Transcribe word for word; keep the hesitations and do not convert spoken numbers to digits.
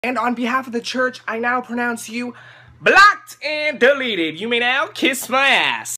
And on behalf of the church, I now pronounce you blocked and deleted. You may now kiss my ass.